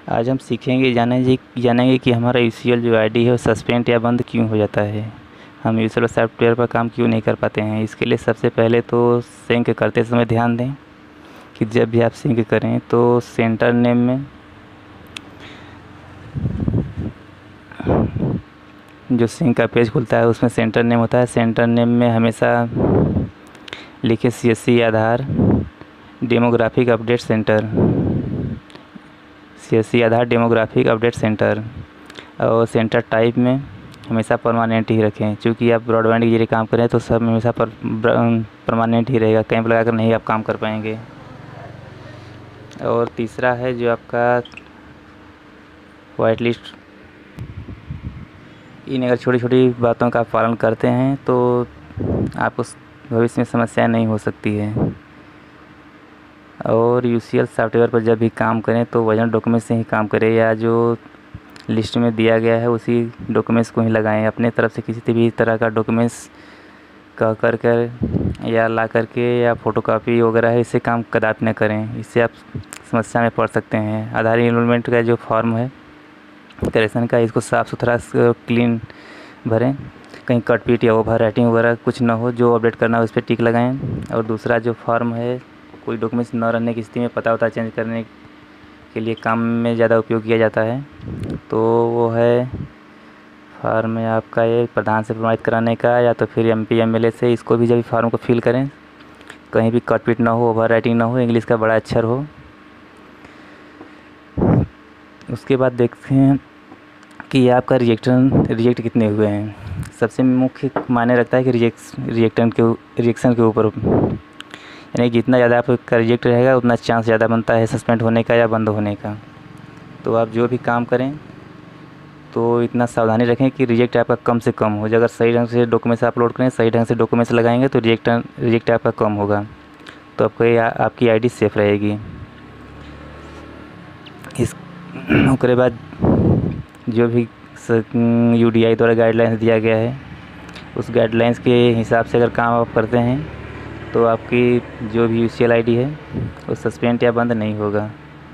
आज हम जानेंगे कि हमारा यूसीएल जो आईडी है वो सस्पेंड या बंद क्यों हो जाता है। हम यूसीएल सॉफ्टवेयर पर काम क्यों नहीं कर पाते हैं। इसके लिए सबसे पहले तो सिंक करते समय ध्यान दें कि जब भी आप सिंक करें तो सेंटर नेम में जो सिंक का पेज खुलता है उसमें सेंटर नेम होता है। सेंटर नेम में हमेशा लिखे CSC Aadhaar demographic update centre, CSC Aadhaar demographic update centre. और सेंटर टाइप में हमेशा परमानेंट ही रखें, क्योंकि आप ब्रॉडबैंड के जरिए काम करें तो सब हमेशा परमानेंट ही रहेगा, कैंप लगाकर नहीं आप काम कर पाएंगे। और तीसरा है जो आपका वाइट लिस्ट। इन अगर छोटी छोटी बातों का पालन करते हैं तो आपको भविष्य में समस्याएं नहीं हो सकती है। और यूसीएल सॉफ्टवेयर पर जब भी काम करें तो वर्जन डॉक्यूमेंट से ही काम करें, या जो लिस्ट में दिया गया है उसी डॉक्यूमेंट्स को ही लगाएं। अपने तरफ से किसी भी तरह का डॉक्यूमेंट्स कर या ला करके या फ़ोटोकॉपी वगैरह है, इससे काम कदापि न करें, इससे आप समस्या में पड़ सकते हैं। आधार एनरोलमेंट का जो फॉर्म है करेक्शन का, इसको साफ़ सुथरा क्लीन भरें, कहीं कट पीट या ओवर राइटिंग वगैरह कुछ ना हो। जो अपडेट करना है उस पर टिक लगाएं। और दूसरा जो फॉर्म है, कोई डॉक्यूमेंट्स न रहने की स्थिति में पता चेंज करने के लिए काम में ज़्यादा उपयोग किया जाता है, तो वो है फॉर्म है आपका ये प्रधान से प्रमाणित कराने का, या तो फिर MP MLA से। इसको भी जब फॉर्म को फिल करें कहीं भी कट पीट ना हो, ओवर राइटिंग ना हो, इंग्लिश का बड़ा अक्षर हो। उसके बाद देखते हैं कि आपका रिजेक्ट कितने हुए हैं। सबसे मुख्य मायने रखता है कि रिजेक्शन के ऊपर, यानी जितना ज़्यादा आपका रिजेक्ट रहेगा उतना चांस ज़्यादा बनता है सस्पेंड होने का या बंद होने का। तो आप जो भी काम करें तो इतना सावधानी रखें कि रिजेक्ट आपका कम से कम हो। अगर सही ढंग से डॉक्यूमेंट्स अपलोड करें, सही ढंग से डॉक्यूमेंट्स लगाएंगे तो रिजेक्ट आपका कम होगा, तो आपकी आईडी सेफ रहेगी। उसके बाद जो भी UDI द्वारा गाइडलाइंस दिया गया है उस गाइडलाइंस के हिसाब से अगर काम आप करते हैं तो आपकी जो भी यूसीएल आईडी है वो सस्पेंड या बंद नहीं होगा।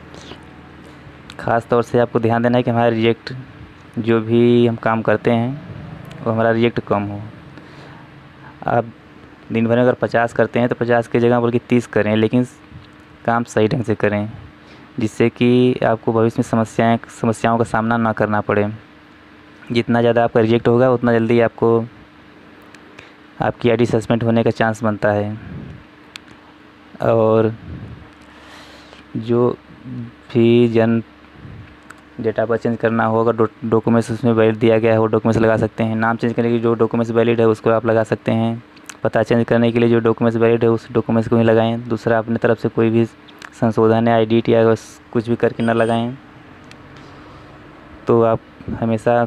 ख़ास तौर से आपको ध्यान देना है कि हमारा रिजेक्ट जो भी हम काम करते हैं वो हमारा रिजेक्ट कम हो। आप दिन भर में अगर 50 करते हैं तो 50 की जगह बल्कि 30 करें, लेकिन काम सही ढंग से करें, जिससे कि आपको भविष्य में समस्याओं का सामना ना करना पड़े। जितना ज़्यादा आपका रिजेक्ट होगा उतना जल्दी आपकी आईडी सस्पेंड होने का चांस बनता है। और जो भी डेटा पर चेंज करना होगा, डॉक्यूमेंट्स उसमें वैलिड दिया गया है वो डॉक्यूमेंट्स लगा सकते हैं। नाम चेंज करने के जो डॉक्यूमेंट्स वैलिड है उसको आप लगा सकते हैं। पता चेंज करने के लिए जो डॉक्यूमेंट्स वैलिड है उस डॉक्यूमेंट्स को ही लगाएं। दूसरा, अपनी तरफ से कोई भी संशोधन या एडिट या कुछ भी करके ना लगाएं, तो आप हमेशा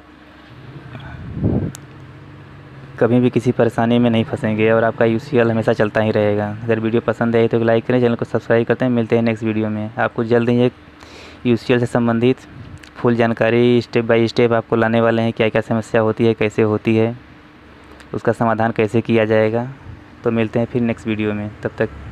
कभी भी किसी परेशानी में नहीं फंसेंगे और आपका यूसीएल हमेशा चलता ही रहेगा। अगर वीडियो पसंद आए तो लाइक करें, चैनल को सब्सक्राइब करते हैं। मिलते हैं नेक्स्ट वीडियो में। आपको जल्द ही एक यूसीएल से संबंधित फुल जानकारी स्टेप बाय स्टेप आपको लाने वाले हैं। क्या क्या समस्या होती है, कैसे होती है, उसका समाधान कैसे किया जाएगा। तो मिलते हैं फिर नेक्स्ट वीडियो में, तब तक